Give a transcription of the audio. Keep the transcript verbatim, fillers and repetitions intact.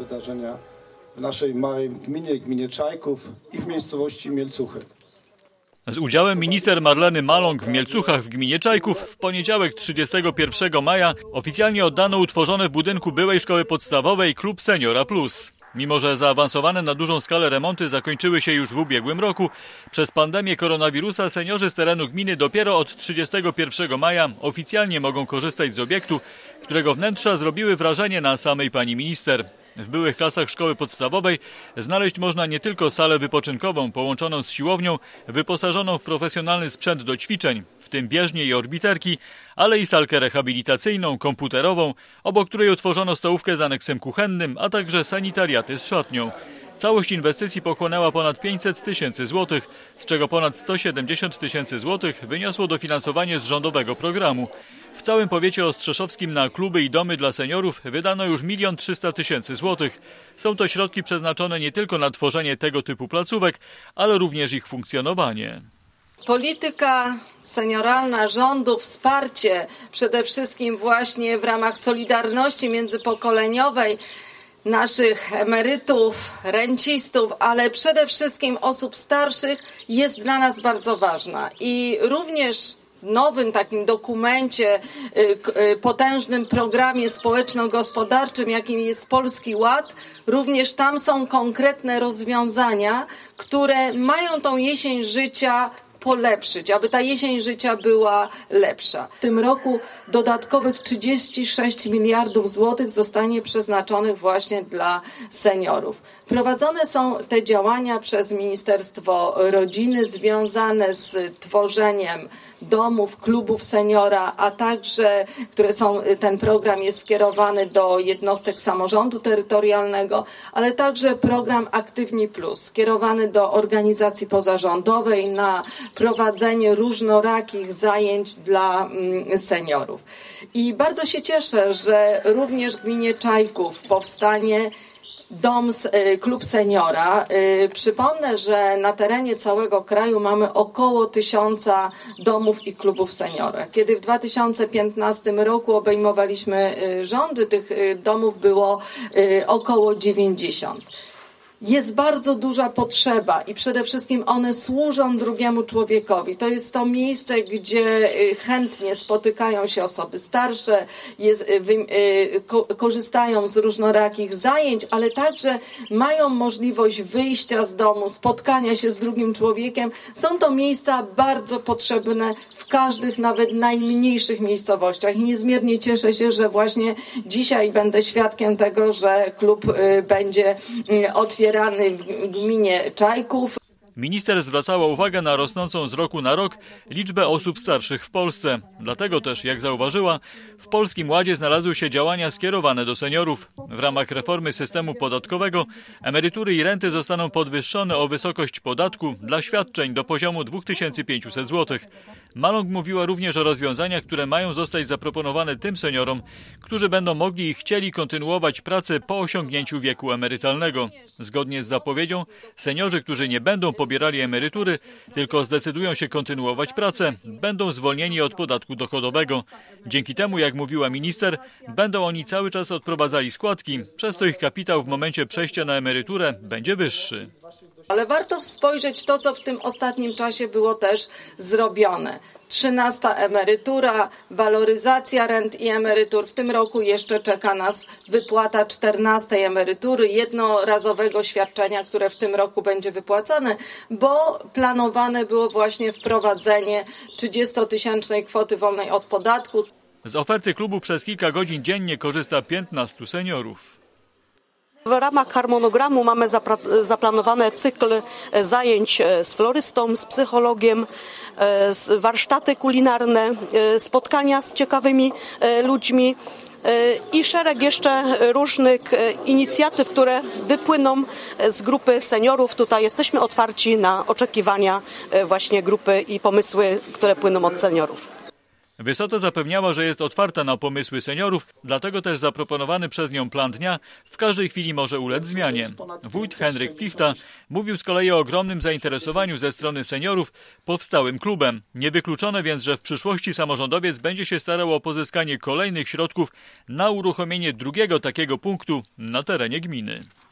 wydarzenia w naszej małej gminie, gminie Czajków i w miejscowości Mielcuchy. Z udziałem minister Marleny Maląg w Mielcuchach w gminie Czajków w poniedziałek trzydziestego pierwszego maja oficjalnie oddano utworzony w budynku byłej szkoły podstawowej klub Seniora Plus. Mimo że zaawansowane na dużą skalę remonty zakończyły się już w ubiegłym roku, przez pandemię koronawirusa seniorzy z terenu gminy dopiero od trzydziestego pierwszego maja oficjalnie mogą korzystać z obiektu, którego wnętrza zrobiły wrażenie na samej pani minister. W byłych klasach szkoły podstawowej znaleźć można nie tylko salę wypoczynkową połączoną z siłownią, wyposażoną w profesjonalny sprzęt do ćwiczeń, w tym bieżnie i orbiterki, ale i salkę rehabilitacyjną, komputerową, obok której utworzono stołówkę z aneksem kuchennym, a także sanitariaty z szatnią. Całość inwestycji pochłonęła ponad pięćset tysięcy złotych, z czego ponad sto siedemdziesiąt tysięcy złotych wyniosło dofinansowanie z rządowego programu. W całym powiecie ostrzeszowskim na kluby i domy dla seniorów wydano już milion trzysta tysięcy złotych. Są to środki przeznaczone nie tylko na tworzenie tego typu placówek, ale również ich funkcjonowanie. Polityka senioralna rządu, wsparcie przede wszystkim właśnie w ramach solidarności międzypokoleniowej naszych emerytów, rencistów, ale przede wszystkim osób starszych jest dla nas bardzo ważna. I również w nowym takim dokumencie, potężnym programie społeczno-gospodarczym, jakim jest Polski Ład, również tam są konkretne rozwiązania, które mają tą jesień życia polepszyć, aby ta jesień życia była lepsza. W tym roku dodatkowych trzydzieści sześć miliardów złotych zostanie przeznaczonych właśnie dla seniorów. Prowadzone są te działania przez Ministerstwo Rodziny związane z tworzeniem domów, klubów seniora, a także, które są, ten program jest skierowany do jednostek samorządu terytorialnego, ale także program Aktywni Plus, skierowany do organizacji pozarządowej na prowadzenie różnorakich zajęć dla seniorów. I bardzo się cieszę, że również w gminie Czajków powstanie Dom, klub seniora. Przypomnę, że na terenie całego kraju mamy około tysiąca domów i klubów seniora. Kiedy w dwa tysiące piętnastym roku obejmowaliśmy rządy, tych domów było około dziewięćdziesiąt. Jest bardzo duża potrzeba i przede wszystkim one służą drugiemu człowiekowi. To jest to miejsce, gdzie chętnie spotykają się osoby starsze, jest, wy, ko, korzystają z różnorakich zajęć, ale także mają możliwość wyjścia z domu, spotkania się z drugim człowiekiem. Są to miejsca bardzo potrzebne w każdych, nawet najmniejszych miejscowościach. I niezmiernie cieszę się, że właśnie dzisiaj będę świadkiem tego, że klub będzie otwierany w gminie Czajków. Minister zwracała uwagę na rosnącą z roku na rok liczbę osób starszych w Polsce. Dlatego też, jak zauważyła, w Polskim Ładzie znalazły się działania skierowane do seniorów. W ramach reformy systemu podatkowego emerytury i renty zostaną podwyższone o wysokość podatku dla świadczeń do poziomu dwa tysiące pięćset złotych. Maląg mówiła również o rozwiązaniach, które mają zostać zaproponowane tym seniorom, którzy będą mogli i chcieli kontynuować pracę po osiągnięciu wieku emerytalnego. Zgodnie z zapowiedzią, seniorzy, którzy nie będą pobierali emerytury, tylko zdecydują się kontynuować pracę, będą zwolnieni od podatku dochodowego. Dzięki temu, jak mówiła minister, będą oni cały czas odprowadzali składki, przez co ich kapitał w momencie przejścia na emeryturę będzie wyższy. Ale warto spojrzeć to, co w tym ostatnim czasie było też zrobione. Trzynasta emerytura, waloryzacja rent i emerytur. W tym roku jeszcze czeka nas wypłata czternastej emerytury, jednorazowego świadczenia, które w tym roku będzie wypłacane, bo planowane było właśnie wprowadzenie trzydziestotysięcznej kwoty wolnej od podatku. Z oferty klubu przez kilka godzin dziennie korzysta piętnastu seniorów. W ramach harmonogramu mamy zaplanowane cykl zajęć z florystą, z psychologiem, warsztaty kulinarne, spotkania z ciekawymi ludźmi i szereg jeszcze różnych inicjatyw, które wypłyną z grupy seniorów. Tutaj jesteśmy otwarci na oczekiwania właśnie grupy i pomysły, które płyną od seniorów. Wysota zapewniała, że jest otwarta na pomysły seniorów, dlatego też zaproponowany przez nią plan dnia w każdej chwili może ulec zmianie. Wójt Henryk Plichta mówił z kolei o ogromnym zainteresowaniu ze strony seniorów powstałym klubem. Niewykluczone więc, że w przyszłości samorządowiec będzie się starał o pozyskanie kolejnych środków na uruchomienie drugiego takiego punktu na terenie gminy.